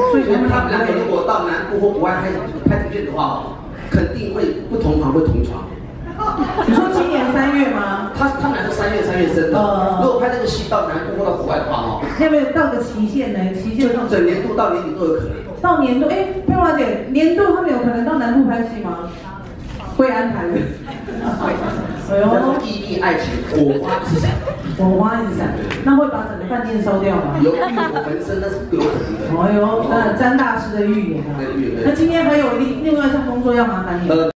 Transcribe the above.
所以他们两个如果到南部或国外拍影片的话，肯定会不同房会同床。 你说今年3月吗？ 他们俩是3月生的。如果拍这个戏到南部或到国外的话， 要不要到个期限呢？期限就整年度到年底都有可能。 到年度，佩华姐，年度他们有可能到南部拍戏吗？会安排的。 哎呦，秘密爱情，火花之闪， 火花之闪，那会把整个饭店烧掉吗？ 有欲火焚身，那是有可能的。 哎呦，那詹大师的预言啊。那今天还有另外一项工作要麻烦你。